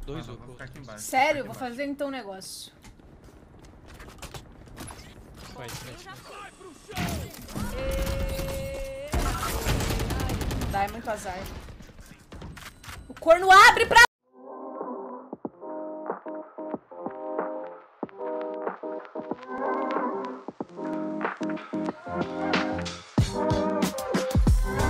Dois Vou ocos. ficar aqui embaixo. Sério? Vou fazer então um negócio. Vai, frente. Não dá, é muito azar. O corno abre pra...